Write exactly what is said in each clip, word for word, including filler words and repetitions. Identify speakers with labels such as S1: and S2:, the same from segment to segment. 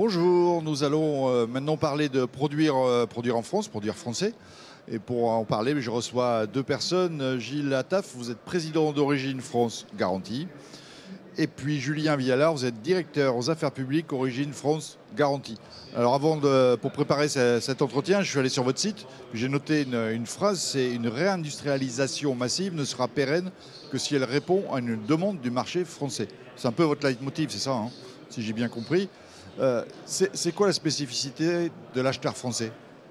S1: Bonjour, nous allons euh, maintenant parler de produire, euh, produire en France, produire français. Et pour en parler, je reçois deux personnes. Gilles Attaf, vous êtes président d'Origine France Garantie. Et puis Julien Vialard, vous êtes directeur aux affaires publiques Origine France Garantie. Alors avant de, pour préparer ce, cet entretien, je suis allé sur votre site, j'ai noté une, une phrase, c'est une réindustrialisation massive ne sera pérenne que si elle répond à une demande du marché français. C'est un peu votre leitmotiv, c'est ça, hein, si j'ai bien compris. Euh, c'est quoi la spécificité de l'acheteur français ?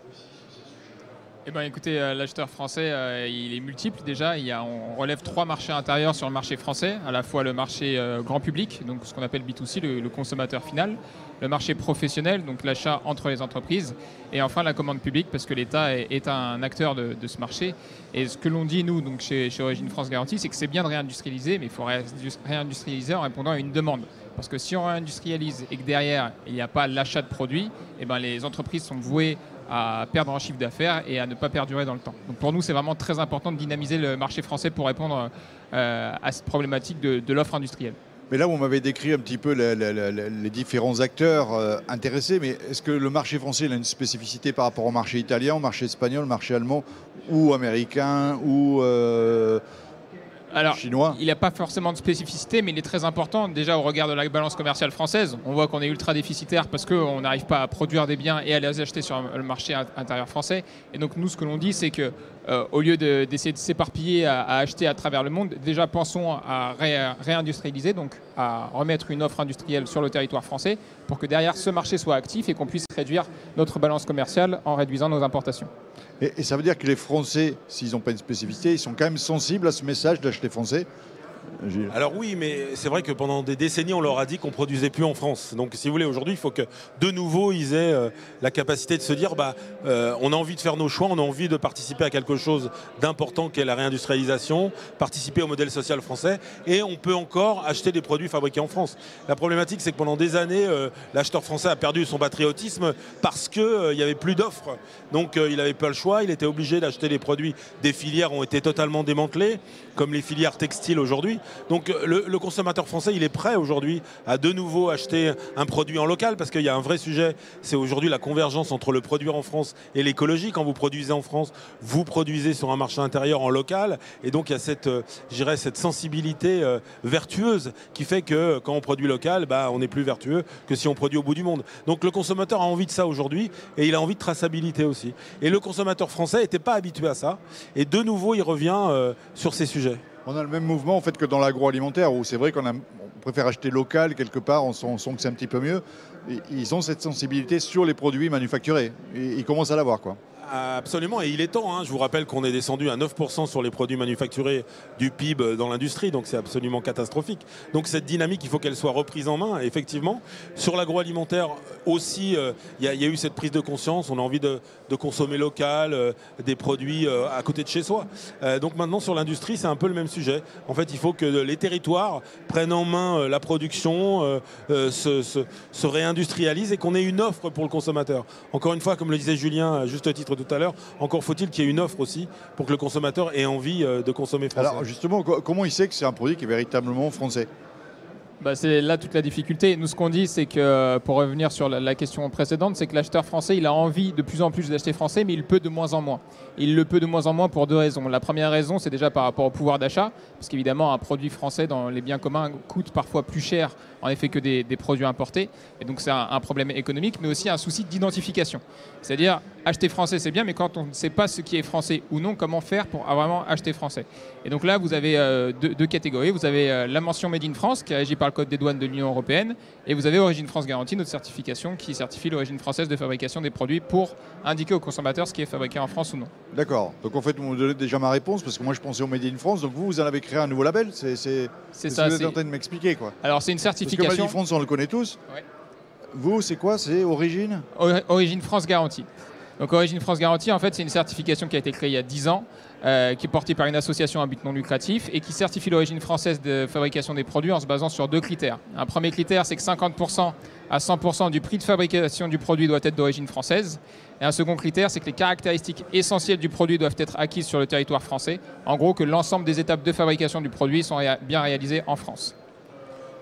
S2: Eh ben, écoutez, euh, l'acheteur français, euh, il est multiple déjà. Il y a, on relève trois marchés intérieurs sur le marché français, à la fois le marché euh, grand public, donc ce qu'on appelle B deux C, le, le consommateur final, le marché professionnel, donc l'achat entre les entreprises, et enfin la commande publique, parce que l'État est, est un acteur de, de ce marché. Et ce que l'on dit, nous, donc chez, chez Origine France Garantie, c'est que c'est bien de réindustrialiser, mais il faut réindustrialiser en répondant à une demande. Parce que si on réindustrialise et que derrière, il n'y a pas l'achat de produits, eh ben, les entreprises sont vouées à perdre en chiffre d'affaires et à ne pas perdurer dans le temps. Donc pour nous, c'est vraiment très important de dynamiser le marché français pour répondre euh, à cette problématique de, de l'offre industrielle.
S1: Mais là, vous m'avez décrit un petit peu les, les, les différents acteurs euh, intéressés, mais est-ce que le marché français a une spécificité par rapport au marché italien, au marché espagnol, au marché allemand, ou américain, ou euh,
S2: Alors,
S1: chinois ?
S2: Il n'a pas forcément de spécificité, mais il est très important. Déjà, au regard de la balance commerciale française, on voit qu'on est ultra déficitaire parce qu'on n'arrive pas à produire des biens et à les acheter sur le marché intérieur français. Et donc, nous, ce que l'on dit, c'est que euh, au lieu d'essayer de, de s'éparpiller à, à acheter à travers le monde, déjà pensons à ré, réindustrialiser, donc à remettre une offre industrielle sur le territoire français pour que derrière ce marché soit actif et qu'on puisse réduire notre balance commerciale en réduisant nos importations.
S1: Et, et ça veut dire que les Français, s'ils n'ont pas une spécificité, ils sont quand même sensibles à ce message d'acheter français ? Gilles.
S3: Alors oui, mais c'est vrai que pendant des décennies, on leur a dit qu'on ne produisait plus en France. Donc si vous voulez, aujourd'hui, il faut que de nouveau, ils aient euh, la capacité de se dire, bah, euh, on a envie de faire nos choix, on a envie de participer à quelque chose d'important qu'est la réindustrialisation, participer au modèle social français, et on peut encore acheter des produits fabriqués en France. La problématique, c'est que pendant des années, euh, l'acheteur français a perdu son patriotisme parce qu'il euh, n'y avait plus d'offres. Donc euh, il n'avait pas le choix, il était obligé d'acheter des produits. Des filières ont été totalement démantelées, comme les filières textiles aujourd'hui. Donc le, le consommateur français, il est prêt aujourd'hui à de nouveau acheter un produit en local parce qu'il y a un vrai sujet, c'est aujourd'hui la convergence entre le produire en France et l'écologie. Quand vous produisez en France, vous produisez sur un marché intérieur en local et donc il y a cette, euh, je dirais, cette sensibilité euh, vertueuse qui fait que quand on produit local, bah, on est plus vertueux que si on produit au bout du monde. Donc le consommateur a envie de ça aujourd'hui et il a envie de traçabilité aussi. Et le consommateur français n'était pas habitué à ça et de nouveau il revient euh, sur ces sujets.
S1: On a le même mouvement en fait que dans l'agroalimentaire où c'est vrai qu'on on préfère acheter local quelque part, on sent, on sent que c'est un petit peu mieux. Et ils ont cette sensibilité sur les produits manufacturés. Et ils commencent à l'avoir, quoi.
S3: Absolument, et il est temps. Hein. Je vous rappelle qu'on est descendu à neuf pour cent sur les produits manufacturés du P I B dans l'industrie, donc c'est absolument catastrophique. Donc cette dynamique, il faut qu'elle soit reprise en main, effectivement. Sur l'agroalimentaire aussi, il euh, y, y a eu cette prise de conscience, on a envie de, de consommer local, euh, des produits euh, à côté de chez soi. Euh, donc maintenant, sur l'industrie, c'est un peu le même sujet. En fait, il faut que les territoires prennent en main euh, la production, euh, euh, se, se, se réindustrialisent et qu'on ait une offre pour le consommateur. Encore une fois, comme le disait Julien, à juste titre tout à l'heure, encore faut-il qu'il y ait une offre aussi pour que le consommateur ait envie de consommer français.
S1: Alors justement, comment il sait que c'est un produit qui est véritablement français ?
S2: Bah, c'est là toute la difficulté. Nous, ce qu'on dit, c'est que, pour revenir sur la, la question précédente, c'est que l'acheteur français, il a envie de plus en plus d'acheter français, mais il peut de moins en moins. Il le peut de moins en moins pour deux raisons. La première raison, c'est déjà par rapport au pouvoir d'achat, parce qu'évidemment, un produit français dans les biens communs coûte parfois plus cher, en effet, que des, des produits importés. Et donc, c'est un, un problème économique, mais aussi un souci d'identification. C'est-à-dire, acheter français, c'est bien, mais quand on ne sait pas ce qui est français ou non, comment faire pour vraiment acheter français ? Et donc là, vous avez euh, deux, deux catégories. Vous avez euh, la mention Made in France, qui est régie par le Code des douanes de l'Union européenne, et vous avez Origine France Garantie, notre certification qui certifie l'origine française de fabrication des produits pour indiquer aux consommateurs ce qui est fabriqué en France ou non.
S1: D'accord. Donc en fait, vous me donnez déjà ma réponse, parce que moi je pensais au Made in France, donc vous, vous en avez créé un nouveau label. C'est
S2: ça.
S1: Ce que vous êtes en train de m'expliquer, quoi.
S2: Alors c'est une certification.
S1: Parce que Made in France, on le connaît tous.
S2: Ouais.
S1: Vous, c'est quoi? C'est Origine
S2: Origine France Garantie. Donc Origine France Garantie, en fait, c'est une certification qui a été créée il y a dix ans, euh, qui est portée par une association à but non lucratif et qui certifie l'origine française de fabrication des produits en se basant sur deux critères. Un premier critère, c'est que cinquante pour cent à cent pour cent du prix de fabrication du produit doit être d'origine française. Et un second critère, c'est que les caractéristiques essentielles du produit doivent être acquises sur le territoire français. En gros, que l'ensemble des étapes de fabrication du produit sont réa- bien réalisées en France.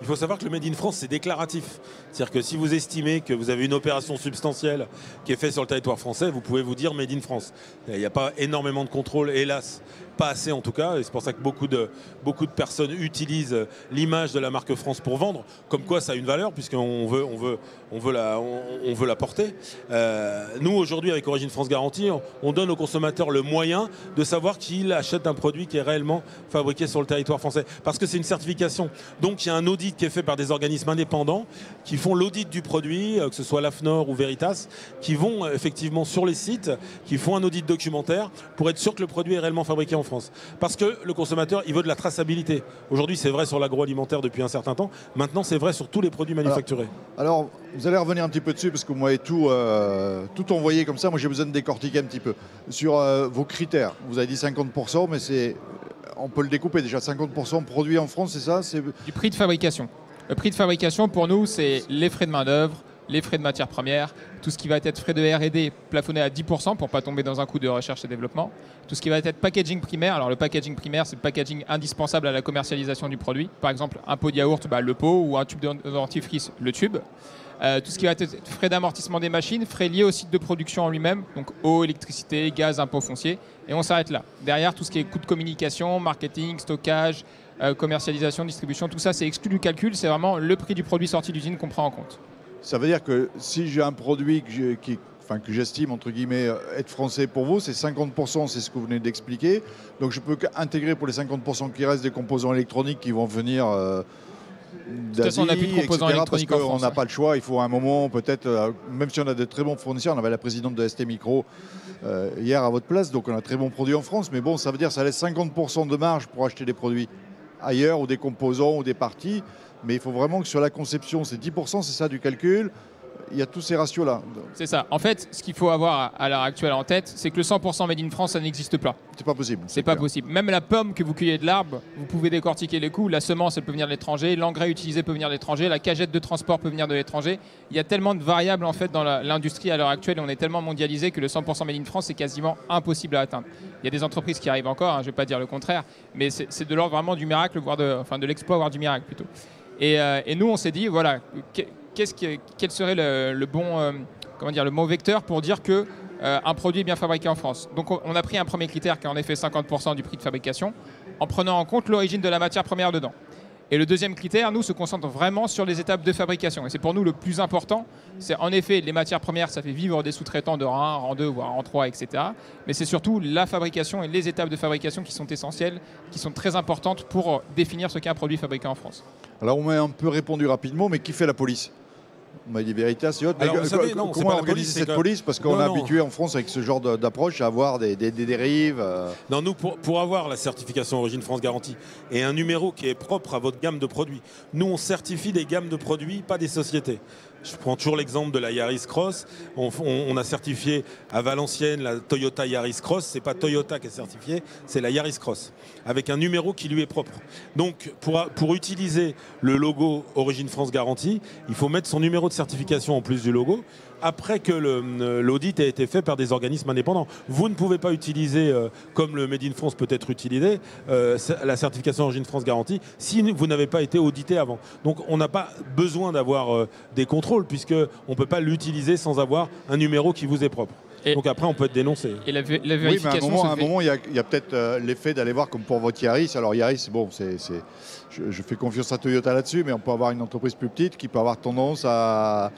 S3: Il faut savoir que le Made in France, c'est déclaratif. C'est-à-dire que si vous estimez que vous avez une opération substantielle qui est faite sur le territoire français, vous pouvez vous dire Made in France. Il n'y a pas énormément de contrôle, hélas, pas assez en tout cas, et c'est pour ça que beaucoup de, beaucoup de personnes utilisent l'image de la marque France pour vendre, comme quoi ça a une valeur, puisqu'on veut, on veut, on veut, la, on, on veut la porter. Euh, nous, aujourd'hui, avec Origine France Garantie, on, on donne au consommateur le moyen de savoir qu'il achète un produit qui est réellement fabriqué sur le territoire français. Parce que c'est une certification. Donc, il y a un audit qui est fait par des organismes indépendants qui font l'audit du produit, que ce soit l'AFNOR ou Veritas, qui vont effectivement sur les sites, qui font un audit documentaire pour être sûr que le produit est réellement fabriqué en France. Parce que le consommateur, il veut de la traçabilité. Aujourd'hui, c'est vrai sur l'agroalimentaire depuis un certain temps. Maintenant, c'est vrai sur tous les produits manufacturés.
S1: Alors, alors, vous allez revenir un petit peu dessus parce que vous m'avez tout, euh, tout envoyé comme ça. Moi, j'ai besoin de décortiquer un petit peu. Sur euh, vos critères, vous avez dit cinquante pour cent, mais c'est, on peut le découper déjà. cinquante pour cent produit en France, c'est ça? C'est...
S2: Du prix de fabrication. Le prix de fabrication, pour nous, c'est les frais de main-d'œuvre, les frais de matières premières, tout ce qui va être frais de R et D plafonné à dix pour cent pour ne pas tomber dans un coût de recherche et développement. Tout ce qui va être packaging primaire, alors le packaging primaire, c'est le packaging indispensable à la commercialisation du produit. Par exemple, un pot de yaourt, bah, le pot, ou un tube de dentifrice, le tube. Euh, tout ce qui va être frais d'amortissement des machines, frais liés au site de production en lui-même, donc eau, électricité, gaz, impôts fonciers, et on s'arrête là. Derrière, tout ce qui est coût de communication, marketing, stockage, euh, commercialisation, distribution, tout ça, c'est exclu du calcul, c'est vraiment le prix du produit sorti d'usine qu'on prend en compte.
S1: Ça veut dire que si j'ai un produit que, je, qui, enfin, que j'estime entre guillemets être français pour vous, c'est cinquante pour cent, c'est ce que vous venez d'expliquer. Donc je peux intégrer pour les cinquante pour cent qui restent des composants électroniques qui vont venir euh, d'Asie,
S2: de toute façon, on n'a plus de composants électroniques
S1: parce
S2: en France.
S1: On n'a pas le choix, il faut à un moment peut-être, euh, même si on a de très bons fournisseurs, on avait la présidente de S T Micro euh, hier à votre place, donc on a de très bons produits en France, mais bon, ça veut dire que ça laisse cinquante pour cent de marge pour acheter des produits ailleurs ou des composants ou des parties. Mais il faut vraiment que sur la conception, c'est dix pour cent, c'est ça du calcul. Il y a tous ces ratios-là.
S2: C'est ça. En fait, ce qu'il faut avoir à l'heure actuelle en tête, c'est que le cent pour cent Made in France, ça n'existe pas.
S1: C'est pas possible.
S2: C'est pas possible. Même la pomme que vous cueillez de l'arbre, vous pouvez décortiquer les coûts. La semence, elle peut venir de l'étranger. L'engrais utilisé peut venir de l'étranger. La cagette de transport peut venir de l'étranger. Il y a tellement de variables en fait dans l'industrie à l'heure actuelle. On est tellement mondialisé que le cent pour cent Made in France, c'est quasiment impossible à atteindre. Il y a des entreprises qui arrivent encore, hein, je ne vais pas dire le contraire, mais c'est de l'ordre vraiment du miracle, voire de, enfin de l'exploit, voire du miracle plutôt. Et, euh, et nous, on s'est dit, voilà, qu'est-ce qui, quel serait le, le, bon, euh, comment dire, le bon vecteur pour dire qu'un euh, produit est bien fabriqué en France. Donc on, on a pris un premier critère qui est en effet cinquante pour cent du prix de fabrication, en prenant en compte l'origine de la matière première dedans. Et le deuxième critère, nous, se concentre vraiment sur les étapes de fabrication. Et c'est pour nous le plus important. C'est en effet, les matières premières, ça fait vivre des sous-traitants de rang un, rang deux, voire rang trois, et cetera. Mais c'est surtout la fabrication et les étapes de fabrication qui sont essentielles, qui sont très importantes pour définir ce qu'est un produit fabriqué en France.
S1: Alors on m'a un peu répondu rapidement, mais qui fait la police? On m'a dit Veritas et autres.
S3: Alors,
S1: mais,
S3: vous savez, non,
S1: comment organiser cette
S3: que...
S1: police? Parce qu'on est habitué en France avec ce genre d'approche à avoir des, des, des dérives. Euh...
S3: Non, nous, pour, pour avoir la certification Origine France Garantie et un numéro qui est propre à votre gamme de produits, nous, on certifie des gammes de produits, pas des sociétés. Je prends toujours l'exemple de la Yaris Cross. On, on, on a certifié à Valenciennes la Toyota Yaris Cross. Ce n'est pas Toyota qui est certifié, c'est la Yaris Cross, avec un numéro qui lui est propre. Donc, pour, pour utiliser le logo Origine France Garantie, il faut mettre son numéro de certification en plus du logo, après que l'audit ait été fait par des organismes indépendants. Vous ne pouvez pas utiliser, euh, comme le Made in France peut être utilisé, euh, la certification Origine France Garantie si vous n'avez pas été audité avant. Donc on n'a pas besoin d'avoir euh, des contrôles, puisqu'on ne peut pas l'utiliser sans avoir un numéro qui vous est propre. Et donc après, on peut être dénoncé.
S2: Et la, la vérification,
S1: oui, mais à un moment, il y a, y a peut-être euh, l'effet d'aller voir comme pour votre Yaris. Alors Yaris, bon, c'est, c'est, je, je fais confiance à Toyota là-dessus, mais on peut avoir une entreprise plus petite qui peut avoir tendance à...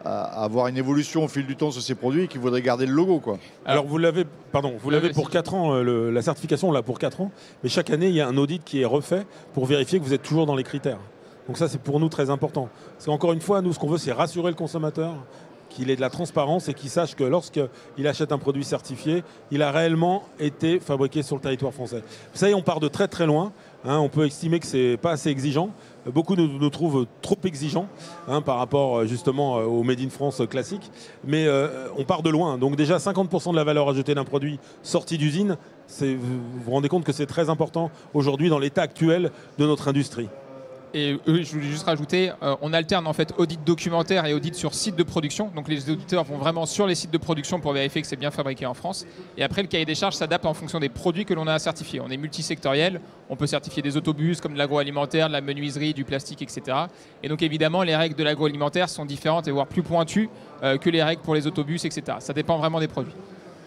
S1: à avoir une évolution au fil du temps sur ces produits et qui voudrait garder le logo, quoi.
S3: Alors vous l'avez, pardon, vous l'avez pour quatre ans, euh, le, la certification on l'a pour quatre ans, mais chaque année il y a un audit qui est refait pour vérifier que vous êtes toujours dans les critères. Donc ça c'est pour nous très important. Parce qu'encore une fois, nous ce qu'on veut c'est rassurer le consommateur, qu'il ait de la transparence et qu'il sache que lorsqu'il achète un produit certifié, il a réellement été fabriqué sur le territoire français. Vous savez, on part de très très loin. Hein, on peut estimer que c'est pas assez exigeant. Beaucoup nous, nous trouvent trop exigeants hein, par rapport justement au Made in France classique. Mais euh, on part de loin. Donc déjà cinquante pour cent de la valeur ajoutée d'un produit sorti d'usine, vous vous rendez compte que c'est très important aujourd'hui dans l'état actuel de notre industrie.
S2: et eux, je voulais juste rajouter, euh, on alterne en fait audit documentaire et audit sur site de production. Donc les auditeurs vont vraiment sur les sites de production pour vérifier que c'est bien fabriqué en France. Et après, le cahier des charges s'adapte en fonction des produits que l'on a à certifier. On est multisectoriel, on peut certifier des autobus comme de l'agroalimentaire, de la menuiserie, du plastique, et cetera. Et donc évidemment, les règles de l'agroalimentaire sont différentes et voire plus pointues euh, que les règles pour les autobus, et cetera. Ça dépend vraiment des produits.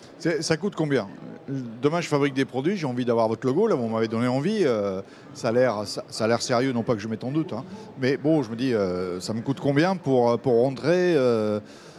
S1: Ça coûte combien? Demain, je fabrique des produits, j'ai envie d'avoir votre logo, là, vous m'avez donné envie. Euh, ça a l'air ça, ça a l'air sérieux, non pas que je mette en doute. Hein. Mais bon, je me dis, euh, ça me coûte combien pour, pour rentrer euh,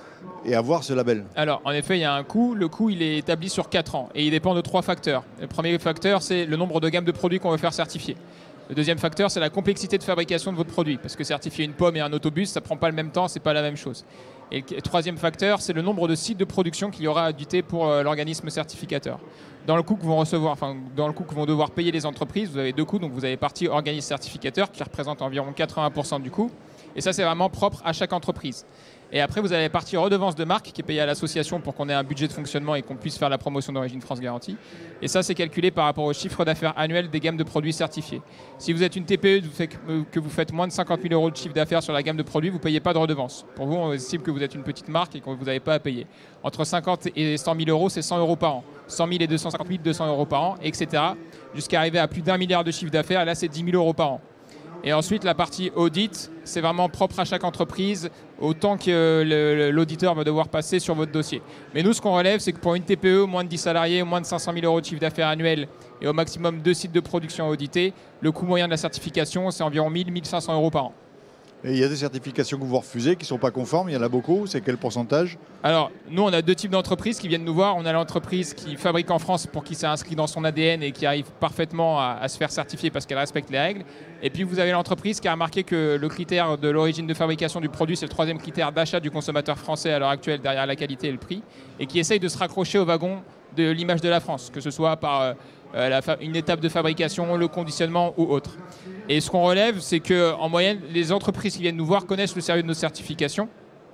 S1: et avoir ce label?
S2: Alors, en effet, il y a un coût. Le coût, il est établi sur quatre ans et il dépend de trois facteurs. Le premier facteur, c'est le nombre de gammes de produits qu'on veut faire certifier. Le deuxième facteur, c'est la complexité de fabrication de votre produit. Parce que certifier une pomme et un autobus, ça ne prend pas le même temps, ce n'est pas la même chose. Et le troisième facteur, c'est le nombre de sites de production qu'il y aura à auditer pour euh, l'organisme certificateur. Dans le coût que vont recevoir, enfin, dans le coût que vont devoir payer les entreprises, vous avez deux coûts. Donc vous avez partie organisme certificateur qui représente environ quatre-vingts pour cent du coût. Et ça, c'est vraiment propre à chaque entreprise. Et après, vous avez la partie redevance de marque qui est payée à l'association pour qu'on ait un budget de fonctionnement et qu'on puisse faire la promotion d'Origine France Garantie. Et ça, c'est calculé par rapport au chiffre d'affaires annuel des gammes de produits certifiés. Si vous êtes une T P E que vous faites moins de cinquante mille euros de chiffre d'affaires sur la gamme de produits, vous ne payez pas de redevance. Pour vous, on estime que vous êtes une petite marque et que vous n'avez pas à payer. Entre cinquante et cent mille euros, c'est cent euros par an. cent mille et deux cent cinquante mille, deux cents euros par an, et cetera. Jusqu'à arriver à plus d'un milliard de chiffre d'affaires, là, c'est dix mille euros par an. Et ensuite, la partie audit, c'est vraiment propre à chaque entreprise, autant que l'auditeur va devoir passer sur votre dossier. Mais nous, ce qu'on relève, c'est que pour une T P E, moins de dix salariés, moins de cinq cent mille euros de chiffre d'affaires annuel et au maximum deux sites de production audités, le coût moyen de la certification, c'est environ mille à mille cinq cents euros par an.
S1: Et il y a des certifications que vous refusez qui ne sont pas conformes, il y en a beaucoup, c'est quel pourcentage?
S2: Alors, nous, on a deux types d'entreprises qui viennent nous voir. On a l'entreprise qui fabrique en France pour qui c'est inscrit dans son A D N et qui arrive parfaitement à, à se faire certifier parce qu'elle respecte les règles. Et puis, vous avez l'entreprise qui a remarqué que le critère de l'origine de fabrication du produit, c'est le troisième critère d'achat du consommateur français à l'heure actuelle derrière la qualité et le prix, et qui essaye de se raccrocher au wagon de l'image de la France, que ce soit par euh, la une étape de fabrication, le conditionnement ou autre. Et ce qu'on relève, c'est qu'en moyenne, les entreprises qui viennent nous voir connaissent le sérieux de nos certifications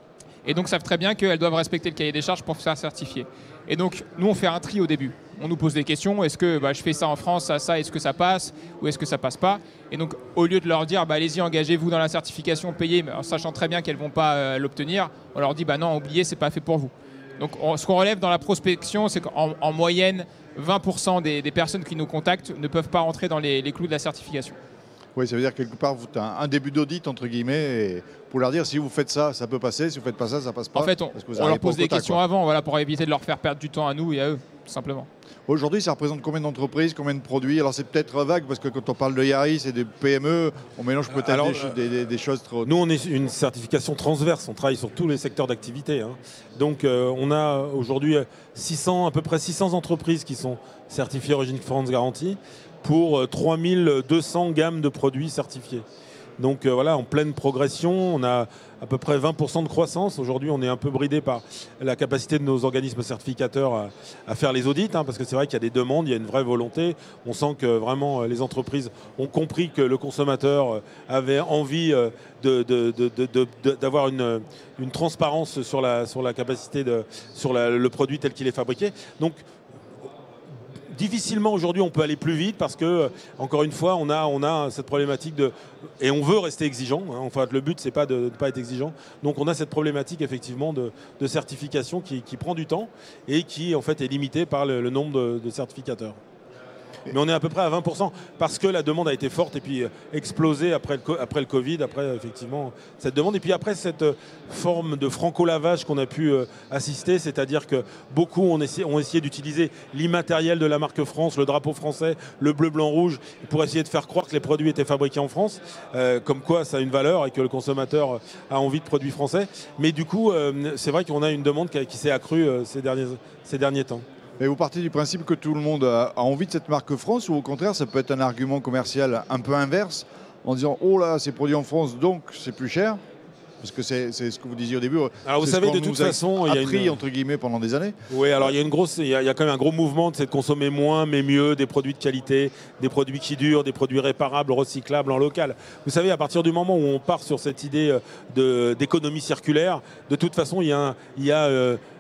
S2: et donc savent très bien qu'elles doivent respecter le cahier des charges pour se faire certifier. Et donc, nous, on fait un tri au début. On nous pose des questions. Est-ce que bah, je fais ça en France, ça, ça, est-ce que ça passe ou est-ce que ça passe pas? Et donc, au lieu de leur dire, bah, allez-y, engagez-vous dans la certification, payez, mais en sachant très bien qu'elles ne vont pas euh, l'obtenir, on leur dit, bah non, oubliez, c'est pas fait pour vous. Donc, on, ce qu'on relève dans la prospection, c'est qu'en en moyenne, vingt pour cent des, des personnes qui nous contactent ne peuvent pas rentrer dans les, les clous de la certification.
S1: Oui, ça veut dire quelque part, vous avez un, un début d'audit, entre guillemets, et pour leur dire, si vous faites ça, ça peut passer, si vous ne faites pas ça, ça passe pas.
S2: En fait, on, on leur pose des quota, questions quoi. Avant, voilà, pour éviter de leur faire perdre du temps à nous et à eux, tout simplement.
S1: Aujourd'hui, ça représente combien d'entreprises, combien de produits? Alors, c'est peut-être vague, parce que quand on parle de Yaris et des P M E, on mélange peut-être des, des, des choses trop...
S3: Nous, on est une certification transverse, on travaille sur tous les secteurs d'activité. Hein. Donc, euh, on a aujourd'hui six cents, à peu près six cents entreprises qui sont certifiées Origine France Garantie pour trois mille deux cents gammes de produits certifiés. Donc euh, voilà, en pleine progression, on a à peu près vingt pour cent de croissance. Aujourd'hui, on est un peu bridé par la capacité de nos organismes certificateurs à, à faire les audits, hein, parce que c'est vrai qu'il y a des demandes, il y a une vraie volonté. On sent que vraiment les entreprises ont compris que le consommateur avait envie de, de, de, de, de, de, d'avoir une, une transparence sur la, sur la capacité, de, sur la, le produit tel qu'il est fabriqué. Donc, difficilement aujourd'hui on peut aller plus vite parce que, encore une fois, on a, on a cette problématique de... Et on veut rester exigeant, hein, enfin le but c'est pas de ne pas être exigeant. Donc on a cette problématique effectivement de, de certification qui, qui prend du temps et qui en fait est limitée par le, le nombre de, de certificateurs. Mais on est à peu près à vingt pour cent parce que la demande a été forte et puis explosée après le, après le Covid, après effectivement cette demande. Et puis après cette forme de franco-lavage qu'on a pu assister, c'est-à-dire que beaucoup ont essayé, ont essayé d'utiliser l'immatériel de la marque France, le drapeau français, le bleu, blanc, rouge, pour essayer de faire croire que les produits étaient fabriqués en France, euh, comme quoi ça a une valeur et que le consommateur a envie de produits français. Mais du coup, euh, c'est vrai qu'on a une demande qui, qui s'est accrue euh, ces, derniers, ces derniers temps.
S1: Et vous partez du principe que tout le monde a envie de cette marque France, ou au contraire, ça peut être un argument commercial un peu inverse, en disant « Oh là, c'est produit en France, donc c'est plus cher ». Parce que c'est ce que vous disiez au début.
S3: Alors vous savez, de toute façon,
S1: il y a appris une... entre guillemets pendant des années.
S3: Oui, alors il y a une grosse, il y a, il y a quand même un gros mouvement de consommer moins mais mieux, des produits de qualité, des produits qui durent, des produits réparables, recyclables en local. Vous savez, à partir du moment où on part sur cette idée d'économie circulaire, de toute façon, il y a, un, il y a euh,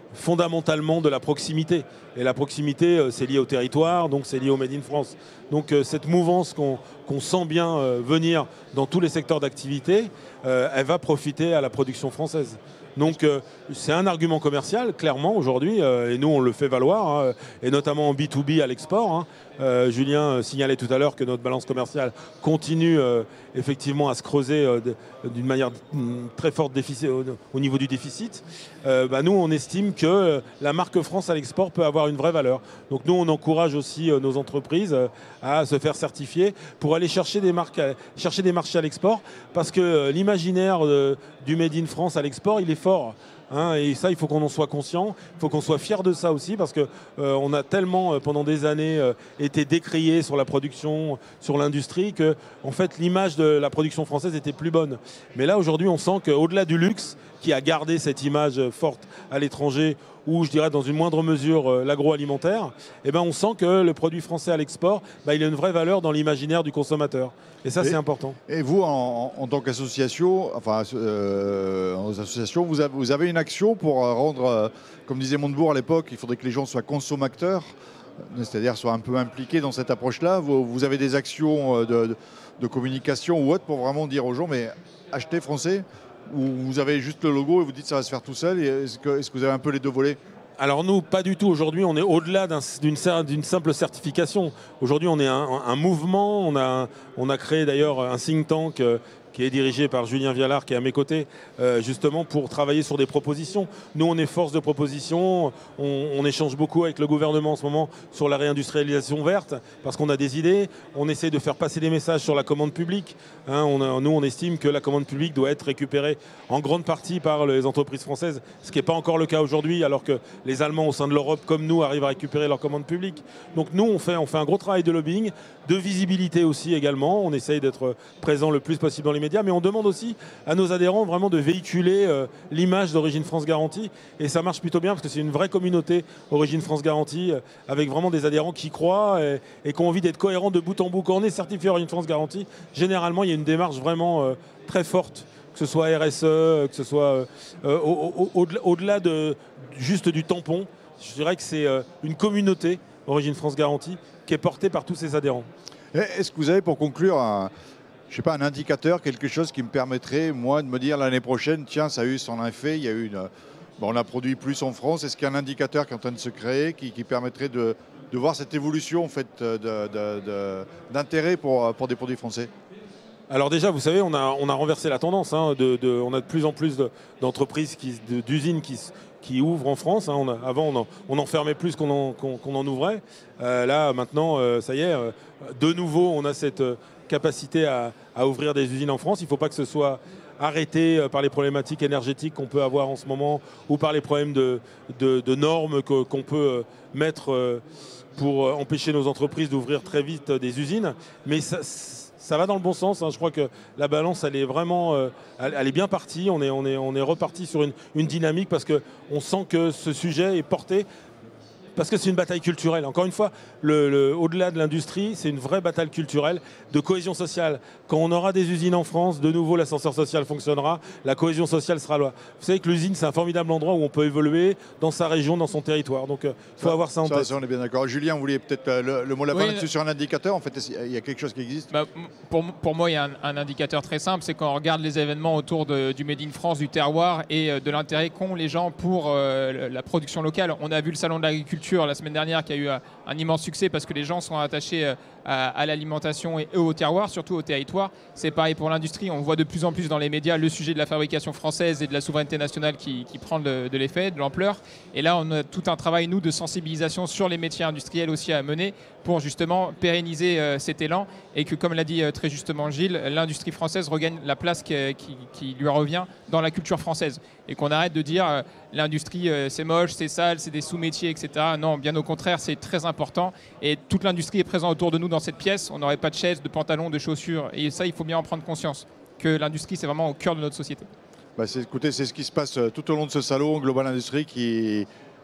S3: fondamentalement de la proximité. Et la proximité, euh, c'est lié au territoire, donc c'est lié au Made in France. Donc euh, cette mouvance qu'on qu'on sent bien euh, venir dans tous les secteurs d'activité, euh, elle va profiter à la production française. Donc euh, c'est un argument commercial, clairement, aujourd'hui, euh, et nous on le fait valoir, hein, et notamment en B deux B à l'export. Hein. Euh, Julien signalait tout à l'heure que notre balance commerciale continue euh, effectivement à se creuser euh, d'une manière très forte déficit, au, au niveau du déficit. Euh, bah, nous on estime que euh, la marque France à l'export peut avoir une vraie valeur. Donc nous on encourage aussi euh, nos entreprises euh, à se faire certifier pour aller chercher des, marques à, chercher des marchés à l'export, parce que euh, l'imaginaire euh, du Made in France à l'export, il est fort. Hein, et ça, il faut qu'on en soit conscient, il faut qu'on soit fier de ça aussi, parce qu'on euh, a tellement, euh, pendant des années, euh, été décrié sur la production, sur l'industrie, que en fait, l'image de la production française était plus bonne. Mais là, aujourd'hui, on sent qu'au-delà du luxe, qui a gardé cette image forte à l'étranger, ou je dirais dans une moindre mesure euh, l'agroalimentaire, eh ben, on sent que le produit français à l'export, bah, il a une vraie valeur dans l'imaginaire du consommateur. Et ça, c'est important.
S1: Et vous, en, en tant qu'association, enfin, euh, en association, vous avez, vous avez une action pour rendre, euh, comme disait Montebourg à l'époque, il faudrait que les gens soient consommateurs, c'est-à-dire soient un peu impliqués dans cette approche-là. Vous, vous avez des actions de, de, de communication ou autre pour vraiment dire aux gens, mais achetez français, ou vous avez juste le logo et vous dites ça va se faire tout seul. Est-ce que, est-ce que vous avez un peu les deux volets ?
S3: Alors nous, pas du tout. Aujourd'hui, on est au-delà d'une d'une simple certification. Aujourd'hui, on est un, un mouvement. On a, on a créé d'ailleurs un think tank euh, qui est dirigé par Julien Vialard, qui est à mes côtés, euh, justement pour travailler sur des propositions. Nous, on est force de proposition. On, on échange beaucoup avec le gouvernement en ce moment sur la réindustrialisation verte, parce qu'on a des idées. On essaie de faire passer des messages sur la commande publique. Hein, on a, nous, on estime que la commande publique doit être récupérée en grande partie par les entreprises françaises, ce qui n'est pas encore le cas aujourd'hui, alors que les Allemands au sein de l'Europe, comme nous, arrivent à récupérer leur commande publique. Donc nous, on fait, on fait un gros travail de lobbying, de visibilité aussi également. On essaye d'être présent le plus possible dans les médias, mais on demande aussi à nos adhérents vraiment de véhiculer euh, l'image d'Origine France Garantie. Et ça marche plutôt bien, parce que c'est une vraie communauté Origine France Garantie, euh, avec vraiment des adhérents qui croient et, et qui ont envie d'être cohérents de bout en bout. Quand on est certifié Origine France Garantie, généralement, il y a une démarche vraiment euh, très forte, que ce soit R S E, que ce soit euh, euh, au, au, au, au-delà de, juste du tampon. Je dirais que c'est euh, une communauté Origine France Garantie qui est portée par tous ses adhérents.
S1: Est-ce que vous avez, pour conclure, un, je sais pas, un indicateur, quelque chose qui me permettrait, moi, de me dire l'année prochaine, tiens, ça a eu son effet, il y a eu une, bon, on a produit plus en France. Est-ce qu'il y a un indicateur qui est en train de se créer, qui, qui permettrait de, de voir cette évolution en fait, de, de, de, d'intérêt pour, pour des produits français ?
S3: Alors déjà, vous savez, on a, on a renversé la tendance. Hein, de, de, on a de plus en plus de, d'entreprises, qui, de, d'usines qui, qui ouvrent en France. Hein. On a, avant, on en, on en fermait plus qu'on en, qu'on, qu'on en ouvrait. Euh, là, maintenant, euh, ça y est, euh, de nouveau, on a cette euh, capacité à, à ouvrir des usines en France. Il ne faut pas que ce soit arrêté euh, par les problématiques énergétiques qu'on peut avoir en ce moment, ou par les problèmes de, de, de normes que, qu'on peut euh, mettre euh, pour empêcher nos entreprises d'ouvrir très vite euh, des usines. Mais ça, ça va dans le bon sens. Hein. Je crois que la balance, elle est vraiment, euh, elle, elle est bien partie. On est, on est, on est reparti sur une, une dynamique, parce qu'on sent que ce sujet est porté. Parce que c'est une bataille culturelle. Encore une fois, le, le, au-delà de l'industrie, c'est une vraie bataille culturelle de cohésion sociale. Quand on aura des usines en France, de nouveau, l'ascenseur social fonctionnera, la cohésion sociale sera là. Vous savez que l'usine, c'est un formidable endroit où on peut évoluer dans sa région, dans son territoire. Donc, il euh, faut ça, avoir ça en
S1: ça,
S3: tête.
S1: Ça, on est bien d'accord. Julien, vous vouliez peut-être euh, le, le mot la fin oui, là-dessus sur un indicateur. En fait, il y a quelque chose qui existe
S2: bah, pour, pour moi, il y a un, un indicateur très simple. C'est quand on regarde les événements autour de, du Made in France, du terroir et euh, de l'intérêt qu'ont les gens pour euh, la production locale. On a vu le salon de l'agriculture la semaine dernière, qui a eu un, un immense succès parce que les gens sont attachés à, à l'alimentation et au terroir, surtout au territoire. C'est pareil pour l'industrie. On voit de plus en plus dans les médias le sujet de la fabrication française et de la souveraineté nationale qui, qui prend de, de l'effet, de l'ampleur. Et là, on a tout un travail, nous, de sensibilisation sur les métiers industriels aussi à mener pour justement pérenniser euh, cet élan et que, comme l'a dit euh, très justement Gilles, l'industrie française regagne la place qui, qui, qui lui revient dans la culture française. Et qu'on arrête de dire euh, l'industrie, euh, c'est moche, c'est sale, c'est des sous-métiers, et cetera. Non, bien au contraire, c'est très important. Et toute l'industrie est présente autour de nous dans cette pièce. On n'aurait pas de chaises, de pantalons, de chaussures. Et ça, il faut bien en prendre conscience, que l'industrie, c'est vraiment au cœur de notre société.
S1: Bah c'est, écoutez, c'est ce qui se passe tout au long de ce salon Global Industrie qui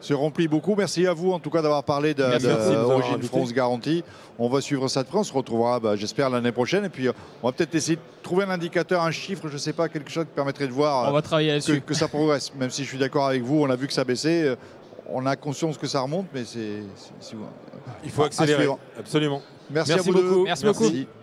S1: se remplit beaucoup. Merci à vous en tout cas d'avoir parlé de,
S3: Merci
S1: de,
S3: de nous avoir
S1: Origine
S3: invités.
S1: France Garantie. On va suivre ça de près. On se retrouvera, bah, j'espère, l'année prochaine. Et puis, euh, on va peut-être essayer de trouver un indicateur, un chiffre, je ne sais pas, quelque chose qui permettrait de voir euh,
S2: On va travailler
S1: que,
S2: là-dessus.
S1: que ça progresse. Même si je suis d'accord avec vous, on a vu que ça baissait. euh, On a conscience que ça remonte, mais c'est.
S3: Il faut accélérer. Absolument.
S1: Merci,
S3: Merci
S1: à vous
S3: beaucoup.
S1: deux.
S2: Merci beaucoup.
S1: Merci.